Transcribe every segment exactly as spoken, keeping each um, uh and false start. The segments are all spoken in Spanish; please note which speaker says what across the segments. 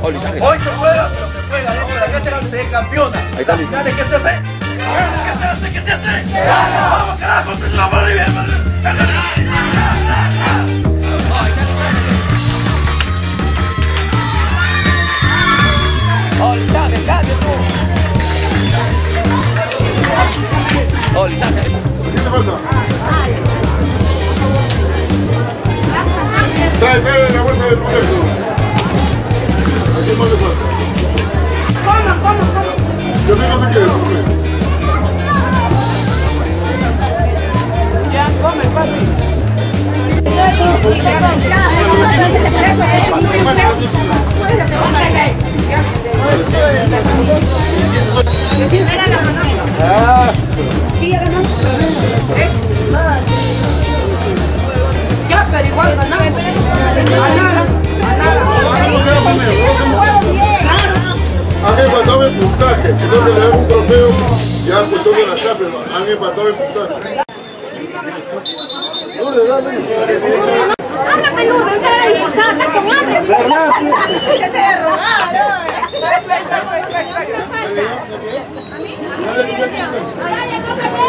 Speaker 1: Luis Ángel.
Speaker 2: Hoy se juega, pero se juega dentro de la cancha y se campeona.
Speaker 1: Ahí está Luis.
Speaker 2: ¿Qué se hace? ¿Qué se hace? ¿Qué se hace? ¡Vamos, carajo! ¡Se la por arriba!
Speaker 1: ¡Oh, Luis Ángel, cállate tú! ¡Oh, Luis Ángel!
Speaker 3: ¿Qué te falta? Trae, trae la vuelta del proyecto. ¿A quién más le falta?
Speaker 4: ¿Cómo, cómo, cómo?
Speaker 3: Yo no sé qué es.
Speaker 4: Ya, come, papi.
Speaker 3: Ah.
Speaker 4: Ya, pero igual ganamos.
Speaker 3: Han empatado en puntaje, entonces le dan un trofeo ya cuestión de la Champions. Han empatado en puntaje.
Speaker 4: Háblame, Lourdes, usted era impulsada, está con hambre. Que se derrogaron. A mí, ¡ay,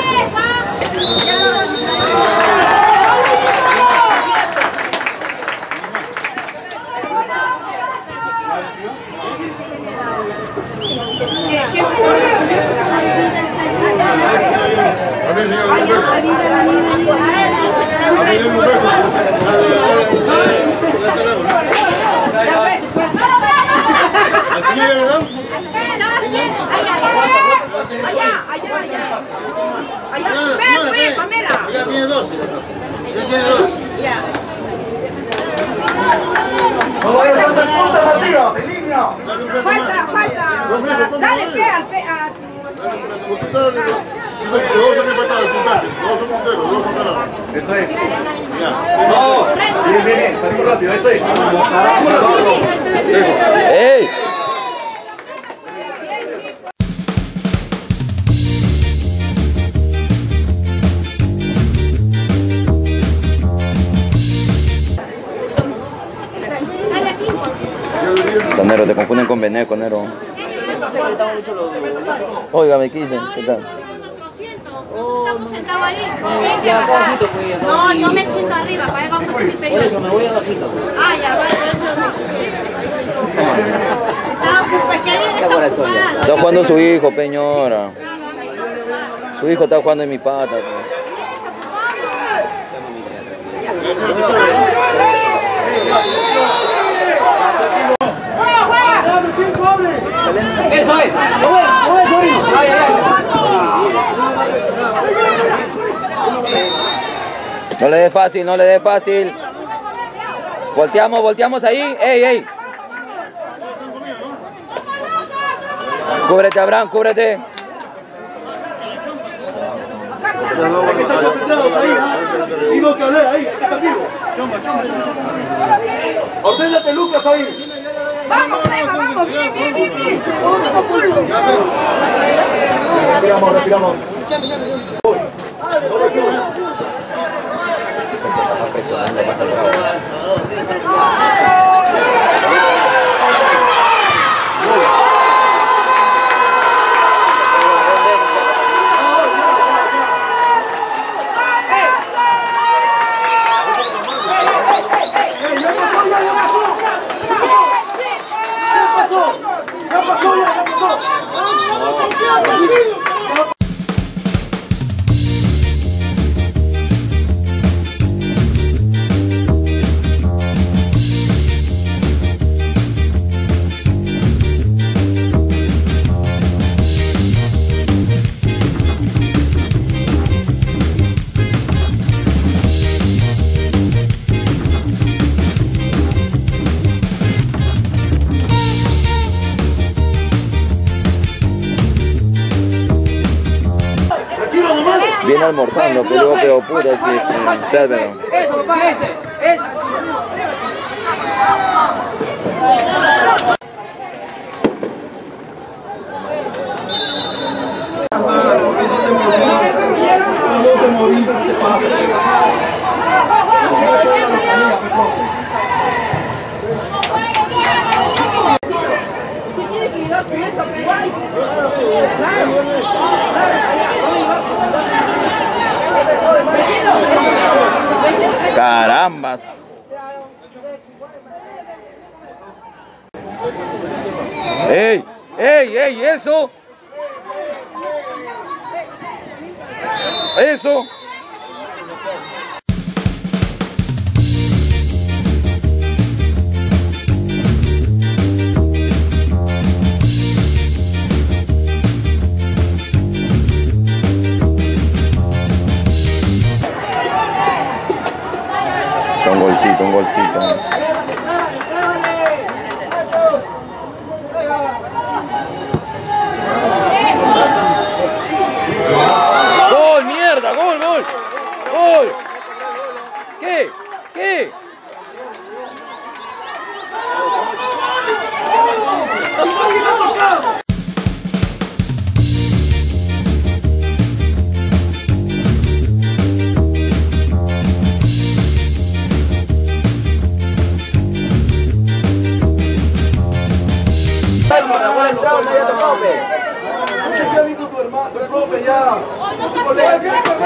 Speaker 3: Ella tiene dos. Ella tiene dos.
Speaker 2: ¡No vayas a hacer punta partidos! ¡En línea!
Speaker 4: Falta, falta. Dale, pega, pega.
Speaker 3: Los dos han empatado el puntaje. Los dos son punteros, los dos son ganados.
Speaker 2: Eso es. No. Bien, bien, bien. Salimos rápido. Eso es.
Speaker 1: ¡Ey! Conero, te confunden con Beneco, Nero. Óigame, ¿qué dicen? ¿Qué tal?
Speaker 4: Estamos sentados ahí. No, yo me siento arriba para llegar con mi peñón. Por eso me voy a la fila. Ah, ya, vale.
Speaker 1: Está jugando su hijo, Peñora. Su hijo está jugando en mi pata.
Speaker 5: Eso es.
Speaker 1: No le dé fácil, no le dé fácil. Volteamos, volteamos ahí. ¡Ey, ey! Cúbrete, Abraham, cúbrete.
Speaker 2: Hay que estar concentrados ahí, ¿ah? Y no te hablé, ahí, hay que estar vivo. Chomba, chomba, chomba. Ordénate, Lucas, ahí.
Speaker 4: Vamos, Pega, vamos, bien, bien, bien, bien.
Speaker 2: Respiramos, respiramos.
Speaker 1: Viene almorzando, pero pero puta, sí, espérame.
Speaker 5: Eso, papá, ese. Ese.
Speaker 3: No se morí, ¿qué pasa?
Speaker 1: Carambas. ¡Ey! ¡Ey! ¡Ey! ¡Eso! ¡Eso! Un golcito, un golcito. ¡Gol, mierda! ¡Gol, gol! ¡Gol! ¿Qué? ¿Qué?
Speaker 2: Ya vino tu hermano, tu profe ya. Tu colega.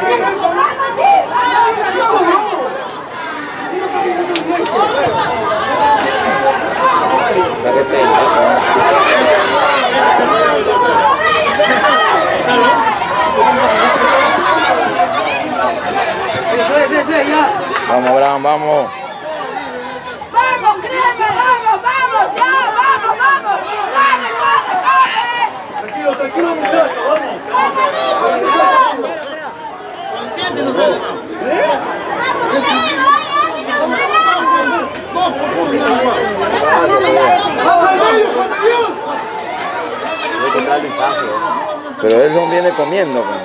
Speaker 1: Vamos, Abraham, vamos.
Speaker 4: Vamos, créeme, vamos, vamos, ya, vamos, vamos. Dale, dale, dale.
Speaker 2: Tranquilo, tranquilo, muchachos, vamos.
Speaker 3: Consciente no sale, no.
Speaker 1: Pero él no viene comiendo. Pues.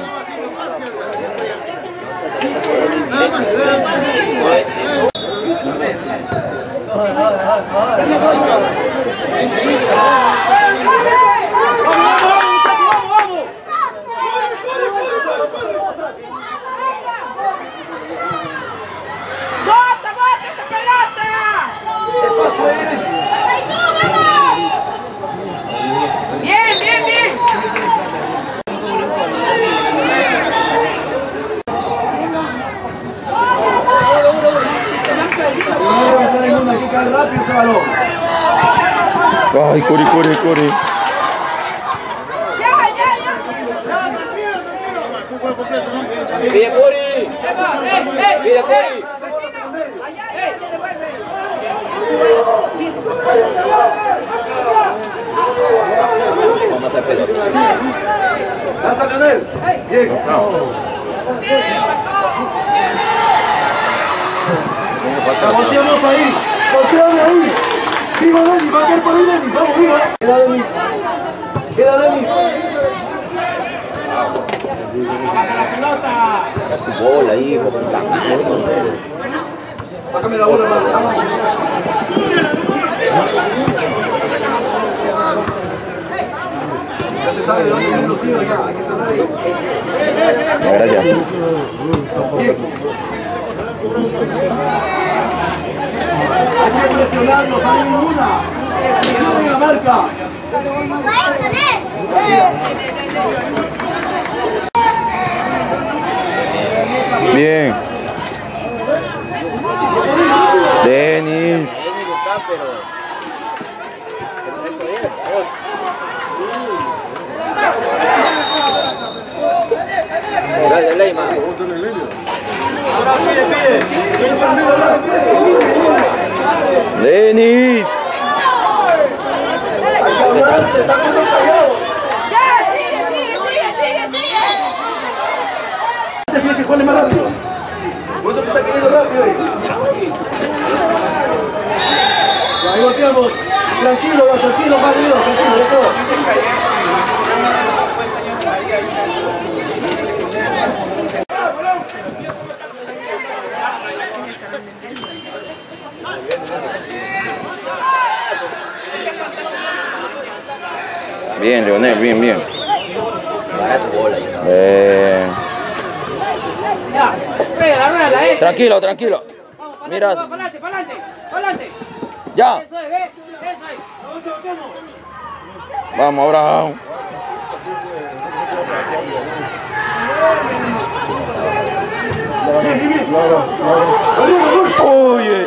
Speaker 4: ¡Bota, bota esa pelota! Bien, bien, bien.
Speaker 2: Hay que caer rápido ese balón.
Speaker 1: Ay, Curi, Curi, Curi.
Speaker 4: Ya, ya, ya.
Speaker 1: Pide Curi. Pide Curi. Vamos a hacer pelota.
Speaker 2: Lanza, Leonel. Bien. Volteamos ahí. Volteame ahí. Viva Denis, va a caer por ahí Denis. Vamos, viva. Queda Denis. Queda Denis.
Speaker 1: Tu bola, hijo.
Speaker 2: Bájame la bola, hermano. Ya se sabe de dónde vienen los tiros ya. Hay que cerrar ahí.
Speaker 1: Gracias.
Speaker 2: Bien. Hay que presionar, no sale ninguna. Presionen la marca.
Speaker 1: Bien. Denis. Gracias, Leima. Denis.
Speaker 2: Hay que hablarse, está muy callado.
Speaker 4: Ya, sigue, sigue, sigue, sigue, sigue.
Speaker 2: Tiene que jugarle más rápido. Por eso que está queriendo rápido ahí. Ya, ahí volteamos. Tranquilo, va, tranquilo, va, tranquilo, tranquilo, ya todo.
Speaker 1: Bien, Leonel, bien, bien. Eh... Tranquilo, tranquilo. Mira.
Speaker 5: Para adelante, para adelante, para adelante.
Speaker 1: Ya.
Speaker 5: Eso es, ve, eso es.
Speaker 1: Vamos, Abraham. Oye.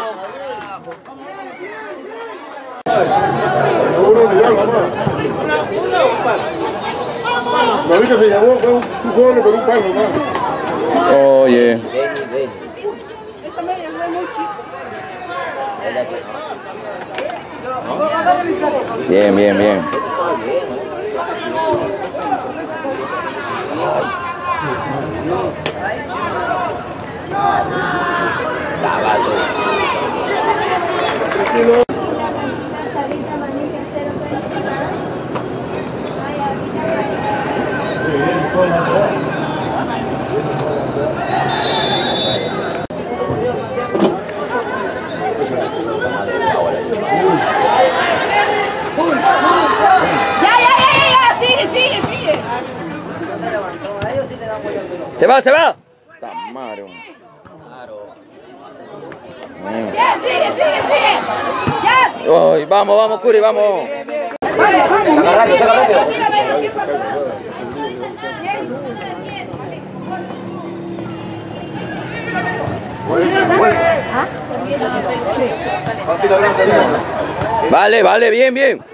Speaker 3: La vista se llamó, fue un jugador con un palo, ¿no?
Speaker 1: Oye. Bien, bien, bien. Se va, se va. Tamaro.
Speaker 4: Bien, sigue, sigue, sigue. Ya.
Speaker 1: Uy, vamos, vamos, Curi, vamos. Saca rápido, saca rápido. Vale, vale, bien, bien.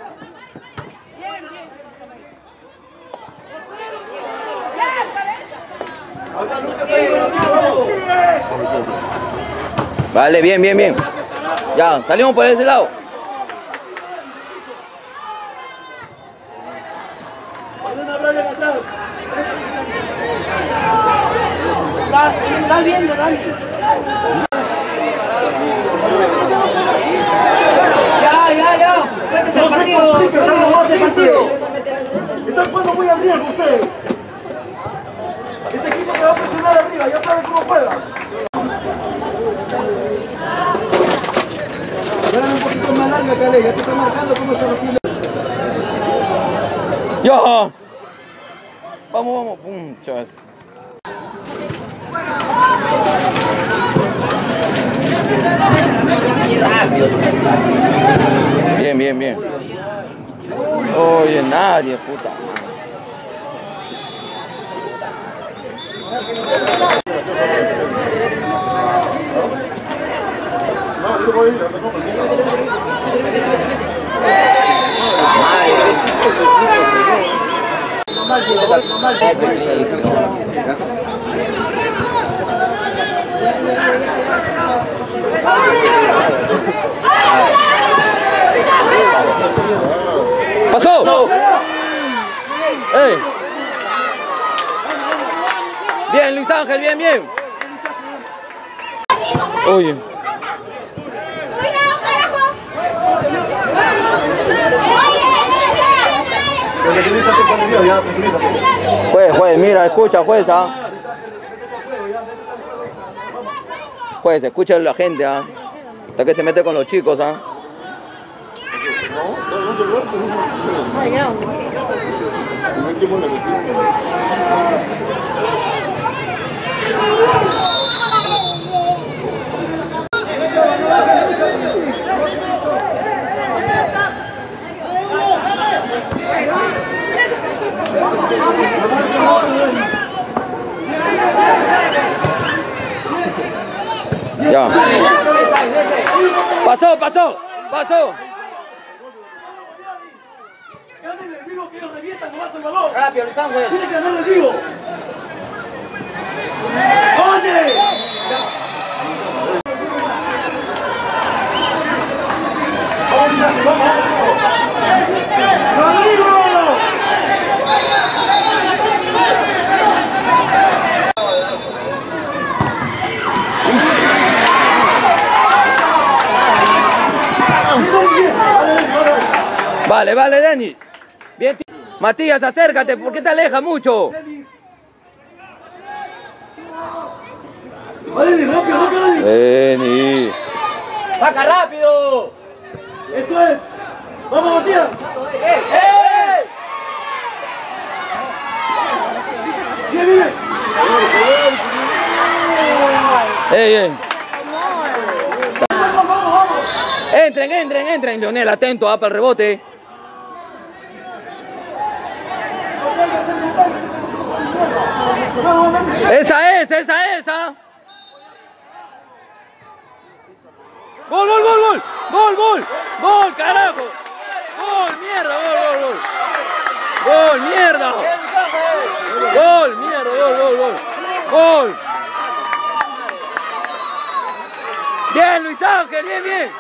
Speaker 1: Vale, bien, bien, bien. Ya, salimos por ese lado.
Speaker 5: Estás viendo, Dani. Ya, ya, ya. Este es el partido. Este es el partido.
Speaker 2: Están jugando muy al riesgo ustedes. Este equipo te va a presionar arriba, ya saben cómo juega. Dale un poquito más larga, Cale, ya te está marcando cómo está haciendo.
Speaker 1: Ya. Vamos, vamos, pum, chavas. Bien, bien, bien. Oye, nadie, puta. ¡Pasó! ¡Ey! Bien, Luis Ángel, bien, bien. Oye. Juez, juez, mira, escucha, juez, ¿ah? Juez, escucha a la gente, ¿ah? Hasta que se mete con los chicos, ¿ah? Ya. Pasó, pasó, pasó.
Speaker 2: Ganen el vivo que ellos revientan nomás el balón.
Speaker 5: Rápido, Luis Ángel.
Speaker 2: Tiene que ganar el vivo. ¡Oye!
Speaker 1: Vale, vale, Denis. Bien. Matías, acércate, ¿por qué te alejas mucho?
Speaker 2: Denis, rápido, rápido, Denis.
Speaker 1: Denis.
Speaker 5: ¡Saca rápido!
Speaker 2: Eso es. Vamos, Matías.
Speaker 5: ¡Eh, eh!
Speaker 2: Bien, bien.
Speaker 1: Ey, ey.
Speaker 2: Vamos, vamos, vamos.
Speaker 1: Entren, entren, entren. Leonel, atento, ah, para el rebote. Esa es, esa, esa. Gol, gol, gol, gol. Gol, gol. Gol, carajo. Gol, mierda, gol, gol, gol. Gol, mierda. Gol, mierda, gol, gol, gol. Gol. Bien, Luis Ángel, bien, bien.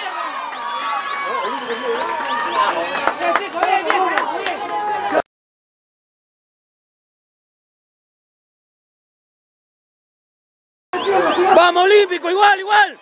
Speaker 1: Vamos, Olímpico, igual, igual.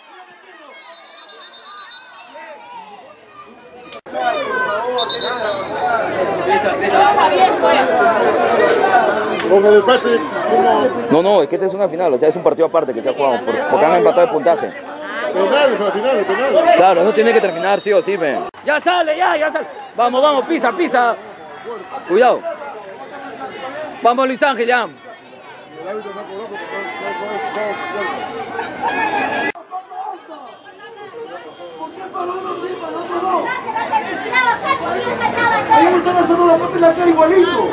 Speaker 3: Con el empate, ¿cómo?
Speaker 1: No, no, es que esta es una final, o sea, es un partido aparte que se ha jugado, por- porque han empatado el puntaje.
Speaker 3: Penales al final, penales.
Speaker 1: Claro, eso tiene que terminar sí o sí, ve. Ya sale, ya, ya sale. Vamos, vamos, pisa, pisa. Cuidado. Vamos, Luis Ángel, ya.
Speaker 2: Ahí me están haciendo la pata en la cara igualito.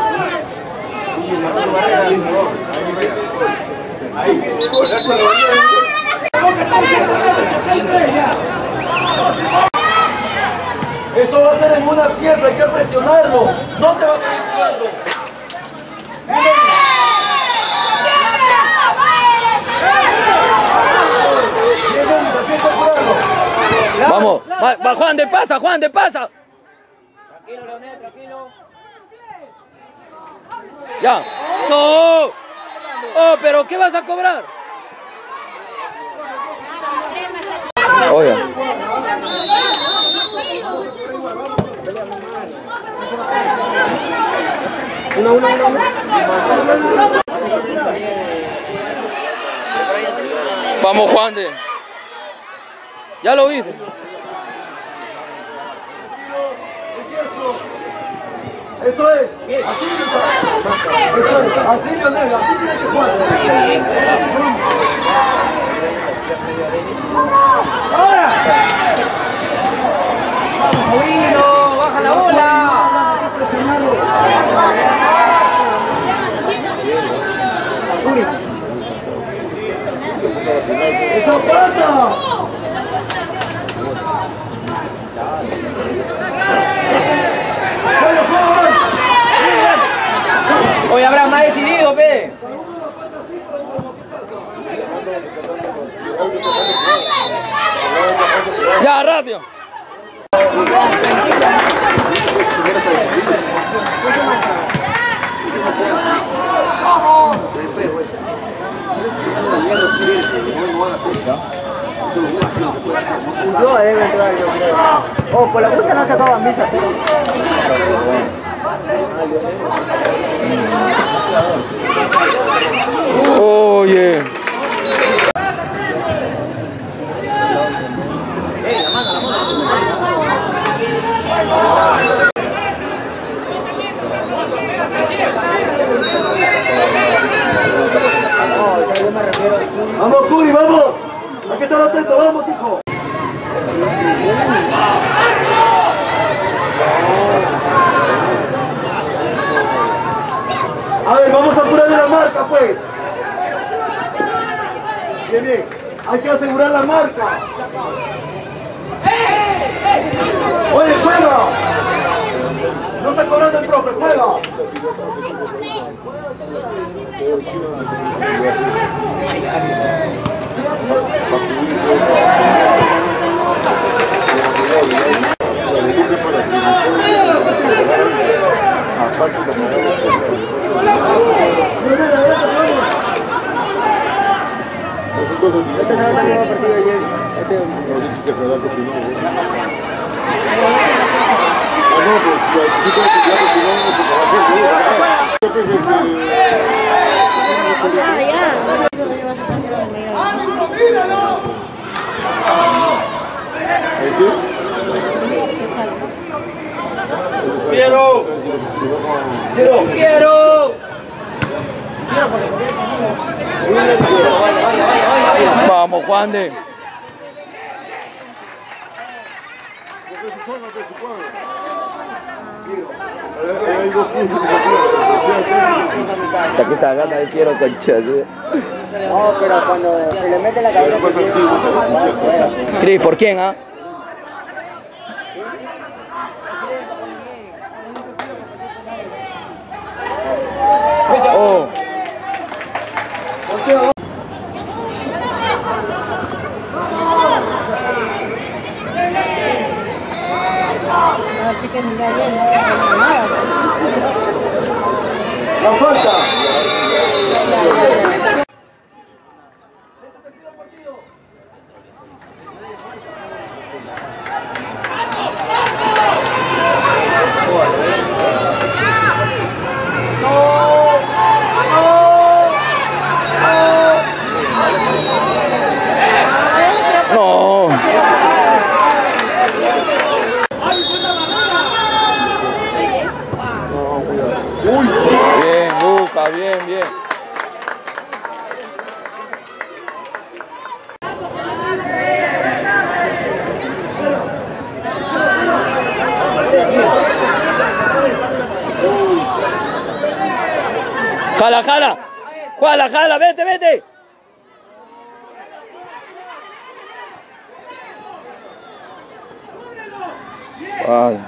Speaker 2: Eso va a ser en una sierra, hay que presionarlo. No te va a salir jugando.
Speaker 1: Vamos, va, va, Juan de pasa, Juan de pasa.
Speaker 5: Tranquilo, Leonel, tranquilo.
Speaker 1: Ya. No. Oh, pero ¿qué vas a cobrar? Oye.
Speaker 2: Uno, uno, uno, uno.
Speaker 1: Vamos, Juan de. Ya lo viste.
Speaker 2: Eso es. Así, eso es. Así, Leonel, así tiene que jugar.
Speaker 5: ¡Ahora! ¡Vamos, Sobrino! ¡Baja la bola!
Speaker 2: ¡Esa pata!
Speaker 5: Hoy habrá más decidido, pe.
Speaker 1: Ya, rápido.
Speaker 5: Yo debe entrar, yo creo. Oh, por la puta no se acaban misas, pero.
Speaker 1: Oye.
Speaker 2: Vamos, Curi, vamos. Hay que estar atento, vamos, hijo. A ver, vamos a apurarle la marca, pues. Bien, bien. Hay que asegurar la marca. Oye, juega. No está cobrando el profe, juega.
Speaker 5: Este no está nuevo partido ayer. Este
Speaker 3: No sé si se quedará cocinado. Ah, no, pues si aquí tengo que quedar cocinado, porque va a ser
Speaker 2: ¡Ánimo, míralo!
Speaker 1: Quiero.
Speaker 2: Quiero.
Speaker 5: ¡Quiero!
Speaker 1: Vamos, Juan de.
Speaker 3: Porque su zona, que su cuadro. Hay dos quince que se juegan.
Speaker 1: Hasta que esa gana de quiero conchas. ¿eh?
Speaker 5: No, pero cuando se le mete la cabeza...
Speaker 1: Cris, ¿por quién, ah? Oh.
Speaker 4: Así que mira bien, no nada.
Speaker 2: ¡La falta!
Speaker 1: No. Bien, Luca, bien, bien. Jala, jala. Jala, jala, vete, vete. Vale.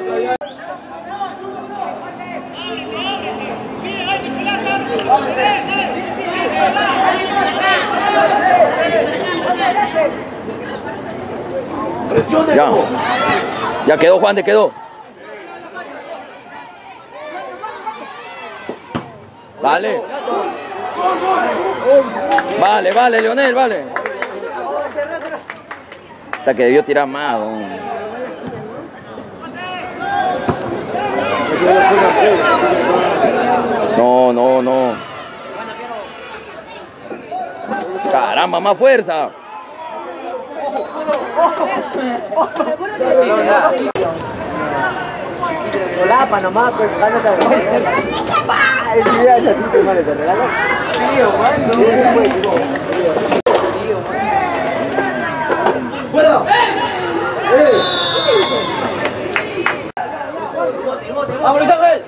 Speaker 1: Ya. Ya quedó, Juan, te quedó. Vale. Vale, vale, Leonel, vale. Hasta que debió tirar más. ¿no? No, no, no. Caramba, más fuerza.
Speaker 5: Solapa nomás, pues, gánate a el día esa tita, madre, te regalas. Tío, mano.
Speaker 2: ¡Fuera! ¡Eh!
Speaker 5: ¡Vamos, Luis Ángel!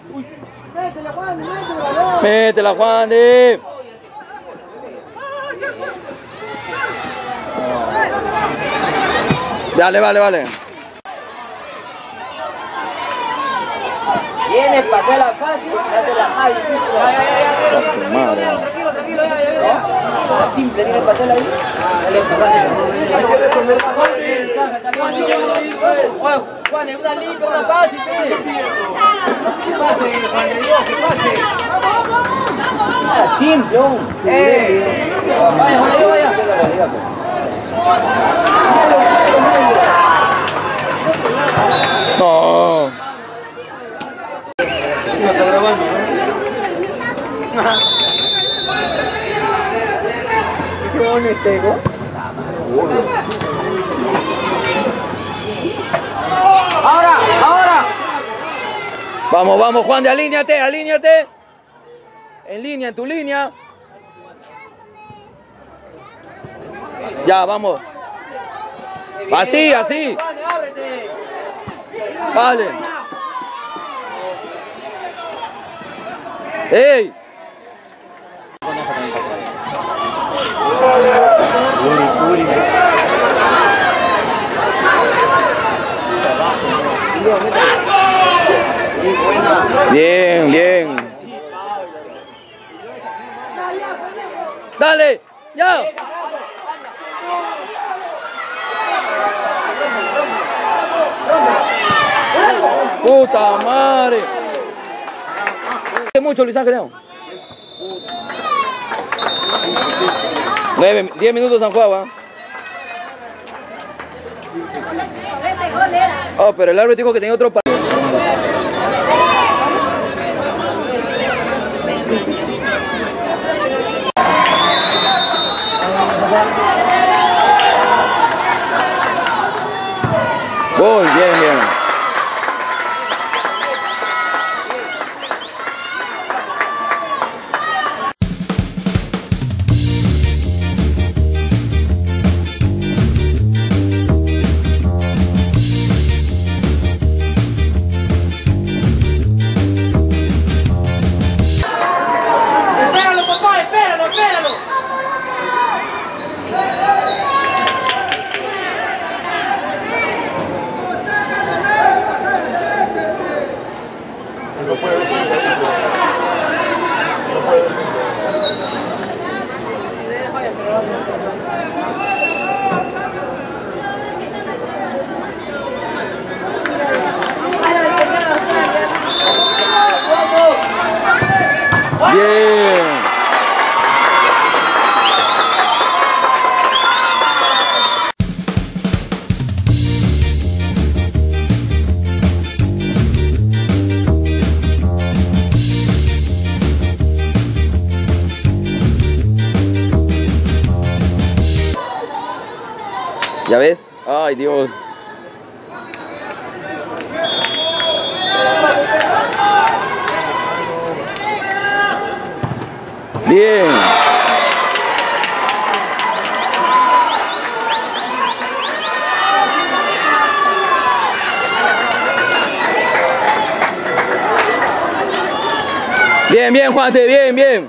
Speaker 1: Métela, Juan de. Dale, vale, vale.
Speaker 5: Viene, pasé la fácil, hace la más difícil.
Speaker 1: Madre.
Speaker 5: Tranquilo, tranquilo, ya, ya, ya. La simple, tiene que pasarla ahí. Dale,
Speaker 2: Hay que resolver más
Speaker 5: Juan, Juan, es una limpia, una fácil, pide. Que pase, Juan de Dios, que pase. Ah, simple, un. Eh. Vaya, Juan de Dios, vaya.
Speaker 1: No.
Speaker 5: Está grabando, ¿no? Qué bonito, ¿no? Ahora, ahora.
Speaker 1: Vamos, vamos, Juan de, alíñate, alíñate. En línea, en tu línea. Ya, vamos. Así, así. Vale. ¡Ey! Bien, bien. Dale, ya. Puta madre. Mucho, Luis Ángel. Nueve, diez minutos San Juan. Oh, pero el árbitro dijo que tenía otro partido. Gol, bien, bien. ¿Ya ves? Ay, Dios. Bien. Bien, bien, Juante, bien, bien.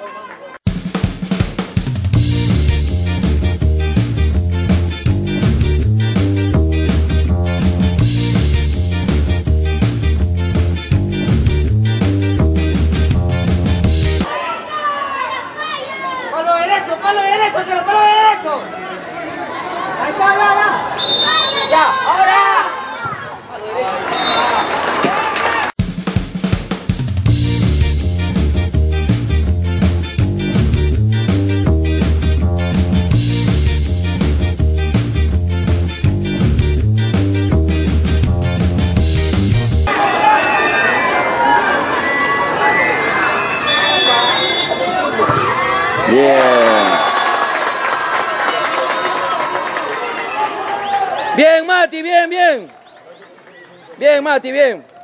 Speaker 5: Palo derecho, palo derecho, pero palo derecho. Ahí está, ya, ya. Ya, ahora. Palo derecho.
Speaker 1: Bien. Bien, Mati, bien, bien. Bien, Mati, bien.